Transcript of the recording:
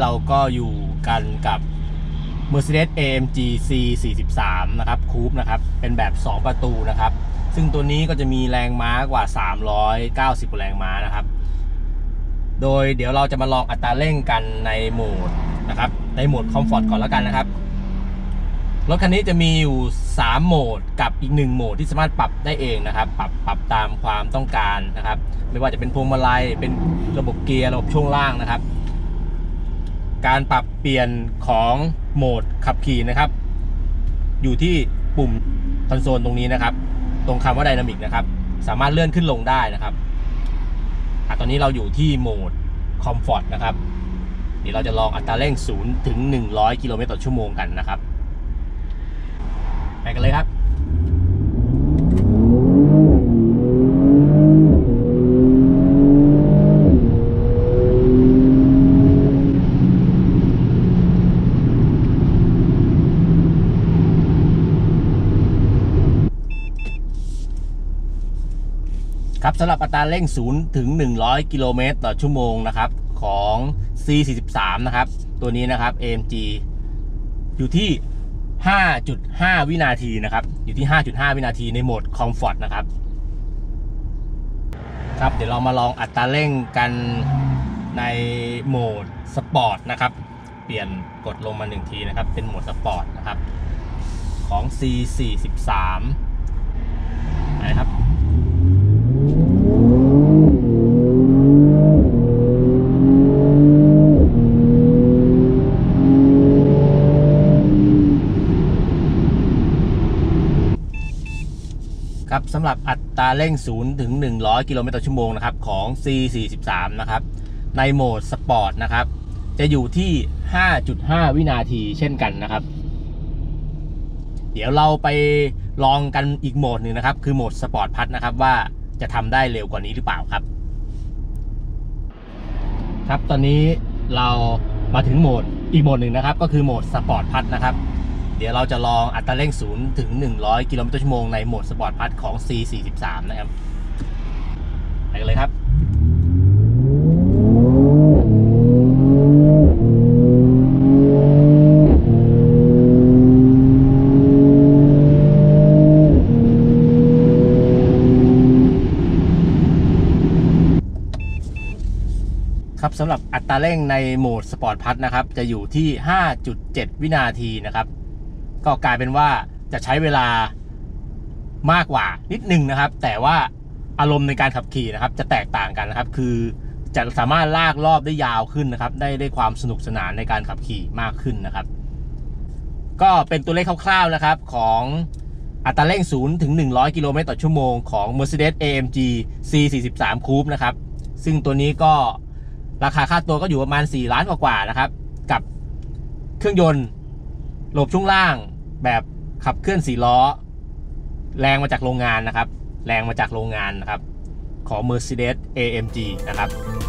เราก็อยู่กันกับ Mercedes AMG C43 นะครับคูปนะครับเป็นแบบ2ประตูนะครับซึ่งตัวนี้ก็จะมีแรงม้ากว่า390แรงม้านะครับโดยเดี๋ยวเราจะมาลองอัตราเร่งกันในโหมดนะครับในโหมดคอมฟอร์ตก่อนแล้วกันนะครับรถคันนี้จะมีอยู่3โหมดกับอีก1โหมดที่สามารถปรับได้เองนะครับปรับตามความต้องการนะครับไม่ว่าจะเป็นพวงมาลัยเป็นระบบเกียร์ระบบช่วงล่างนะครับการปรับเปลี่ยนของโหมดขับขี่นะครับอยู่ที่ปุ่มคอนโซลตรงนี้นะครับตรงคำว่าไดนามิกนะครับสามารถเลื่อนขึ้นลงได้นะครับตอนนี้เราอยู่ที่โหมดคอมฟอร์ตนะครับเดี๋ยวเราจะลองอัตราเร่ง0 ถึง 100 กิโลเมตรต่อชั่วโมงกันนะครับไปกันเลยครับครับสำหรับอัตราเร่ง0 ถึง 100 กิโลเมตรต่อชั่วโมงนะครับของ C43 นะครับตัวนี้นะครับ AMG อยู่ที่ 5.5 วินาทีนะครับอยู่ที่ 5.5 วินาทีในโหมดคอมฟอร์ตนะครับครับเดี๋ยวเรามาลองอัตราเร่งกันในโหมดสปอร์ตนะครับเปลี่ยนกดลงมา1ทีนะครับเป็นโหมดสปอร์ตนะครับของ C43 นะครับครับสำหรับอัตราเร่ง0 ถึง 100 กิโลเมตรต่อชั่วโมงนะครับของ C43 นะครับในโหมดสปอร์ตนะครับจะอยู่ที่ 5.5 วินาทีเช่นกันนะครับเดี๋ยวเราไปลองกันอีกโหมดหนึ่งนะครับคือโหมดสปอร์ตพัทนะครับว่าจะทำได้เร็วกว่านี้หรือเปล่าครับครับตอนนี้เรามาถึงโหมดอีกโหมดหนึ่งนะครับก็คือโหมดสปอร์ตพัทนะครับเดี๋ยวเราจะลองอัตราเร่ง0 ถึง 100 กิโลเมตรต่อชั่วโมงในโหมดสปอร์ตพัทของ C43 นะครับไปกันเลยครับครับสำหรับอัตราเร่งในโหมดสปอร์ตพัทนะครับจะอยู่ที่ 5.7 วินาทีนะครับก็กลายเป็นว่าจะใช้เวลามากกว่านิดนึงนะครับแต่ว่าอารมณ์ในการขับขี่นะครับจะแตกต่างกันนะครับคือจะสามารถลากรอบได้ยาวขึ้นนะครับได้ความสนุกสนานในการขับขี่มากขึ้นนะครับก็เป็นตัวเลขคร่าวๆนะครับของอัตราเร่ง0 ถึง 100 กิโลเมตรต่อชั่วโมงของ Mercedes AMG C43 Coupe นะครับซึ่งตัวนี้ก็ราคาค่าตัวก็อยู่ประมาณ4 ล้านกว่าๆนะครับกับเครื่องยนต์ระบบช่วงล่างแบบขับเคลื่อน4 ล้อแรงมาจากโรงงานนะครับแรงมาจากโรงงานนะครับของ Mercedes AMG นะครับ